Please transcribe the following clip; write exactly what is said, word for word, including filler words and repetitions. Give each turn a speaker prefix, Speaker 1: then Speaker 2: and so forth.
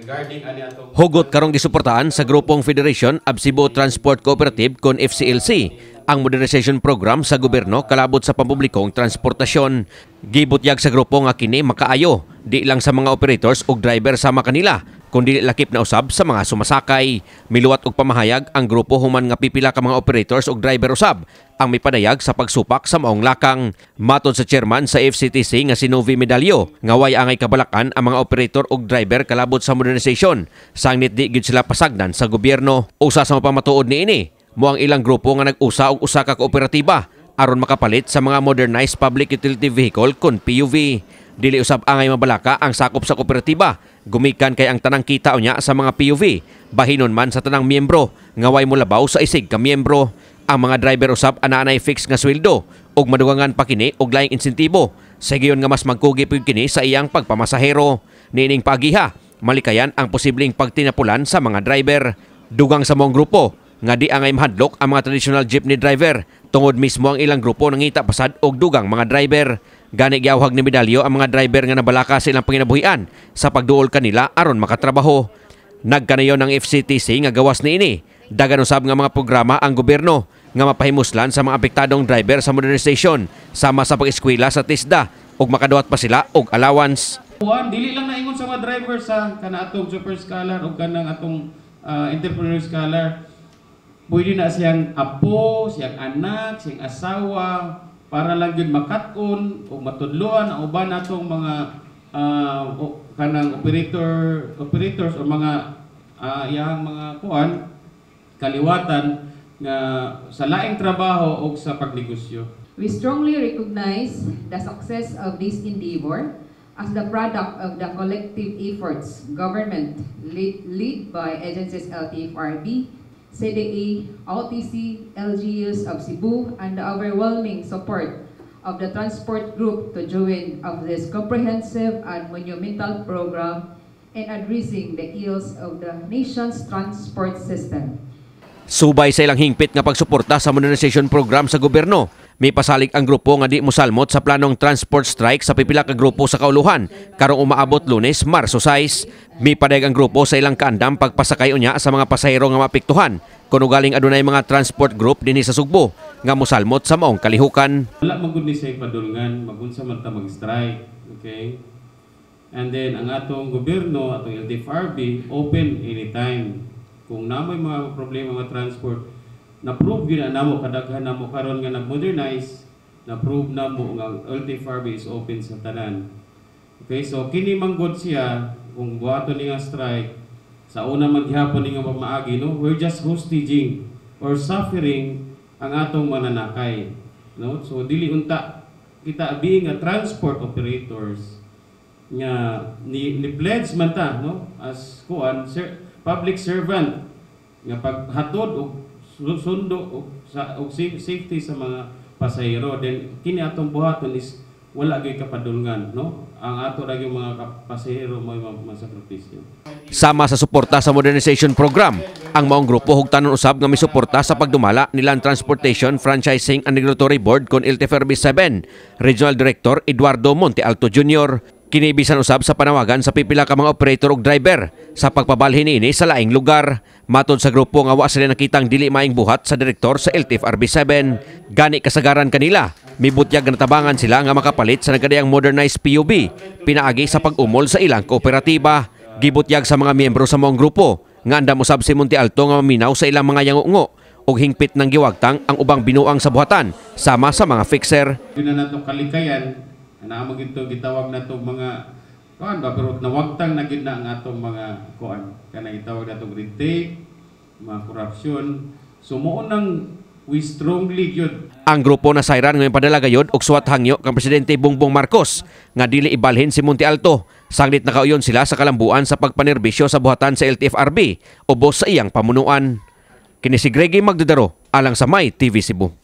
Speaker 1: regarding ani atong
Speaker 2: Hugot karong gisuportahan sa grupong Federation of Cebu Transport Cooperative kon F C L C ang modernization program sa gobyerno kalabot sa pampublikong transportasyon. Gibutyag sa grupo nga kini makaayo di lang sa mga operators ug driver sama kanila kundi lakip na usab sa mga sumasakay. Miluwat og pamahayag ang grupo human nga pipila ka mga operators ug driver usab ang mipadayag sa pagsupak sa maong lakang. Matod sa chairman sa F C T C nga si Novi Medalio, nga way angay kabalakan ang mga operator ug driver kalabot sa modernization. Sangnit di gyud sila pasagdan sa gobyerno. Usa sa mapamatuod niini mo ang ilang grupo nga nag-usa og usa ka kooperatiba aron makapalit sa mga modernized public utility vehicle kon P U V. Dili usab angay mabalaka ang sakop sa kooperatiba. Gumikan kay ang tanang kita unya sa mga P U V bahinon man sa tanang miyembro nga way molabaw sa isig ka miyembro. Ang mga driver usab ana-anay fix nga sweldo ug madugangan pa kini og laing insentibo. Sa giyon nga mas magkugi pud kini sa iyang pagpamasahero. Nining pagiha, malikayan ang posibleng pagtinapulan sa mga driver. Dugang sa mong grupo nga di angay mahadlok ang mga traditional jeepney driver tungod mismo ang ilang grupo nangita pasad og dugang mga driver. Gani giawhag ni Medalyo ang mga driver nga nabalaka sa ilang panginabuhian sa pagduol kanila aron makatrabaho. Nagkanayon ng F C T C nga gawas niini. Dagan usab nga mga programa ang gobyerno nga mapahimuslan sa mga apektadong driver sa modernization sama sa pag-eskwela sa TISDA ug makaduhat pa sila og allowance.
Speaker 1: Kuan dili lang naingon sa mga driver sa kana atong super scholar ug kanang atong uh, entrepreneur scholar. Pwede na siyang apo, siyang anak, siyang asawa para lang yun makat-on o matudluan ang uban natong mga uh, kanang operator operators o mga uh, iyang mga kuan kaliwatan nga sa laing trabaho o sa pagnegosyo.
Speaker 3: We strongly recognize the success of this endeavor as the product of the collective efforts government lead, lead by agencies L T F R B, C D A, O T C, L G Us of Cebu, and the overwhelming support of the transport group to join of this comprehensive and monumental program in addressing the ills of the nation's transport system.
Speaker 2: Subay sa ilang hingpit nga pagsuporta sa modernization program sa gobyerno, may pasalig ang grupo nga di mosalmot sa planong transport strike sa pipila ka grupo sa kauluhan karong umaabot Lunes, Marso sais. May padayag ang grupo sa ilang kaandam pagpasakay unya sa mga pasahero nga mapiktuhan kuno galing adunay mga transport group dinhi sa Sugbo nga mosalmot sa maong kalihukan.
Speaker 1: Wala man gud ni say padulngan, magunsa man ta mag-strike, okay? And then ang atong gobyerno, atong L T F R B open anytime. Kung namoy mga problema mga transport, na-prove gina namo kadaghan namo karon nga nag-modernize, na-prove namo nga L T F R B is open sa tanan. Okay, so kini manggod siya kung buhaton ni nga strike sa una maghapon ni nga pamaagi, no, we're just hostage or suffering ang atong mananakay, no. So dili unta kita being a transport operators nga ni, ni pledge man ta, no, as kuan sir, public servant nga paghatod og sundo og sa og safety sa mga pasahero. Then kini atong buhaton is wala gyud kapadulngan, no, ang ato ra gyud mga pasahero may masakripisyo.
Speaker 2: Sama sa suporta sa modernization program, ang maong grupo hugtanon usab nga misuporta sa pagdumala nilang Transportation Franchising and Regulatory Board kon L T F R B seven, Regional Director Eduardo Monte Alto Junior Kinibisan usab sa panawagan sa pipila ka mga operator ug driver sa pagpabalhin ini sa laing lugar. Matod sa grupo nga wa sila nakitang dili maing buhat sa direktor sa L T F R B seven. Gani kasagaran kanila, mibutyag nga natabangan sila nga makapalit sa nagkadayang modernized P U V pinaagi sa pag-umol sa ilang kooperatiba. Gibutyag sa mga miyembro sa mong grupo nga andam usab si Monte Alto nga maminaw sa ilang mga yangungo ug hingpit ng giwagtang ang ubang binuang sa buhatan sama sa mga fixer.
Speaker 1: Yun na nato kalikayan. Na mo gito gitawag nato mga kuan ba pero nawagtang na gid na ang atong mga kuan kana gitawag nato red tape, mga korupsyon. Sumuon nang we strongly gyud.
Speaker 2: Ang grupo na sayran ngayon padala gayod og suwat hangyo kang presidente Bongbong Marcos nga dili ibalhin si Monte Alto. Saglit nakauyon sila sa kalambuan sa pagpanerbisyo sa buhatan sa L T F R B ubos sa iyang pamunuan. Kini si Greggy Magdudaro alang sa May T V Cebu.